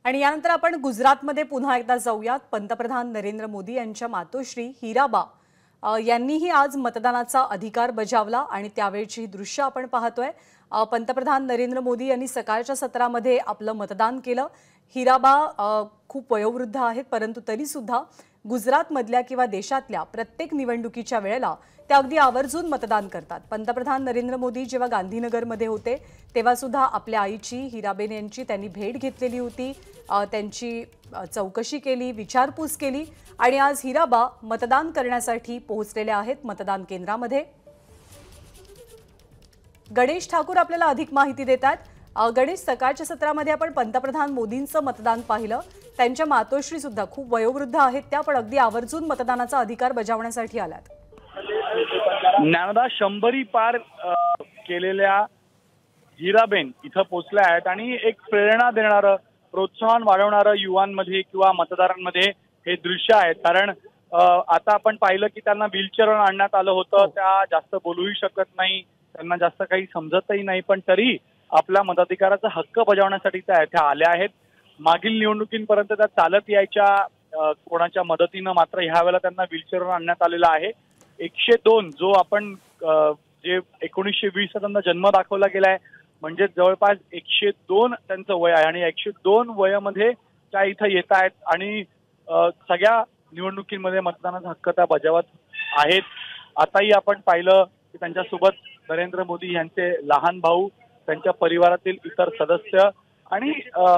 आणि यानंतर आपण गुजरातमध्ये पुन्हा एकदा जाऊयात। पंतप्रधान नरेंद्र मोदी यांच्या मातोश्री हिराबा यांनीही आज मतदानाचा अधिकार बजावला आणि त्यावेळची ही दृश्य आपण पाहतोय। पंतप्रधान नरेंद्र मोदी यांनी सकाळच्या सत्रामध्ये आपलं मतदान केलं। हिराबा खूप वयोवृद्ध आहेत, परंतु तरी सुद्धा गुजरातमधल्या किंवा देशातल्या प्रत्येक निवडणुकीच्या वेळेला त्या अगदी आवर्जून मतदान करतात। पंतप्रधान नरेंद्र मोदी जेव्हा गांधीनगरमध्ये होते तेव्हा सुद्धा आपल्या आईची हिराबेन यांची त्यांनी भेट घेतलेली होती, त्यांची चौकशी केली, विचारपूस केली आणि आज हिराबा मतदान करण्यासाठी पोहोचलेल्या आहेत मतदान केंद्रामध्ये। गणेश ठाकूर आपल्याला अधिक माहिती देतात। गणेश, सकाळच्या सत्रामध्ये आपण पंतप्रधान मोदींचं मतदान पाहिलं, त्यांच्या मातोश्री सुद्धा खूप वयोवृद्ध आहेत, त्या पण अगदी आवर्जून मतदानाचा अधिकार बजावण्यासाठी आल्यात। ज्ञानदा 100 पार केलेल्या हिराबेन इथं पोहोचल्या आहेत आणि एक प्रेरणा देणारं, प्रोत्साहन वाढवणारं युवांमध्ये किंवा मतदारांमध्ये हे दृश्य आहे। कारण आता आपण पाहिलं की त्यांना व्हीलचेअरवर आणण्यात आलं होतं, त्या जास्त बोलूही शकत नाही, त्यांना जास्त काही समजतही नाही, पण तरी आपल्या मताधिकाराचा हक्क बजावण्यासाठी त्या इथे आल्या आहेत। मागील निवडणुकींपर्यंत त्या चालत यायच्या कोणाच्या मदतीनं, मात्र ह्या वेळेला त्यांना व्हीलचेअरवर आणण्यात आलेलं आहे। 102 जो आपण जे 1920 त्यांना जन्म दाखवला गेलाय, म्हणजे जवळपास 102 त्यांचं वय आहे आणि 102 वयामध्ये त्या इथं येत आहेत आणि सगळ्या निवडणुकीमध्ये मतदानाचा हक्क त्या बजावत आहेत। आताही आपण पाहिलं की त्यांच्यासोबत नरेंद्र मोदी यांचे लहान भाऊ, त्यांच्या परिवारातील इतर सदस्य आणि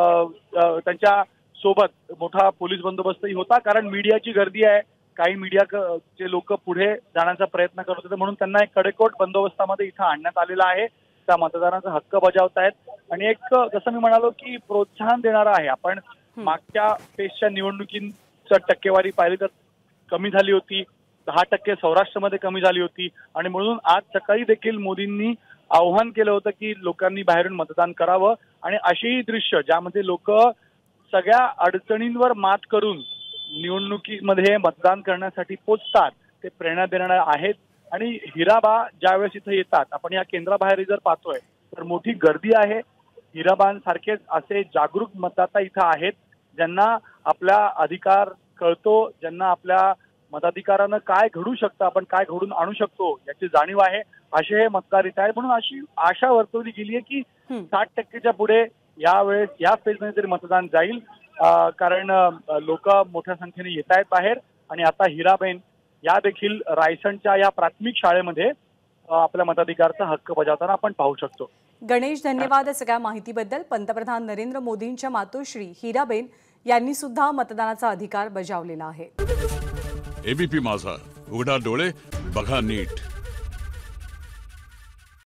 त्यांच्या सोबत मोठा पोलीस बंदोबस्तही होता, कारण मीडियाची गर्दी आहे, काही मीडियाचे लोक पुढे जाण्याचा प्रयत्न करत होते, म्हणून त्यांना एक कडेकोट बंदोबस्तामध्ये इथं आणण्यात आलेला आहे। त्या मतदानाचा हक्क बजावतायत आणि एक जसं मी म्हणालो की प्रोत्साहन देणारा आहे। आपण मागच्या फेजच्या निवडणुकींची टक्केवारी पाहिली तर कमी झाली होती, 10% सौराष्ट्रमध्ये कमी झाली होती आणि म्हणून आज सकाळी देखील मोदींनी आव्हान केलं होतं की लोकांनी बाहेरून मतदान करावं आणि अशी दृश्य ज्यामध्ये लोक सगळ्या अडचणींवर मात करून निवडणुकीमध्ये मतदान करण्यासाठी पोचतात, ते प्रेरणा देणारे आहेत। आणि हिराबा ज्यावेळेस इथे येतात, आपण या केंद्राबाहेर जर पाहतोय तर मोठी गर्दी आहे। हिराबांसारखेच असे जागरूक मतदाता इथं आहेत, ज्यांना आपला अधिकार कळतो, ज्यांना आपल्या मताधिकारानं काय घडू शकतं, आपण काय घडून आणू शकतो याची जाणीव आहे, असे हे मतदार इथे आहेत। म्हणून अशी आशा वर्तवली गेली आहे की 60%च्या पुढे यावेळेस या फेजमध्ये तरी मतदान जाईल, कारण लोक मोठ्या संख्येने येत आहेत बाहेर। आणि आता हिराबेन या देखील रायसनच्या या प्राथमिक शाळेमध्ये आपल्या मताधिकाराचा हक्क बजावताना आपण पाहू शकतो। गणेश, धन्यवाद सगळ्या माहितीबद्दल। पंतप्रधान नरेंद्र मोदींच्या मातोश्री हिराबेन यांनी सुद्धा मतदानाचा अधिकार बजावलेला आहे। एबीपी माझा, उघडा डोळे बघा नीट।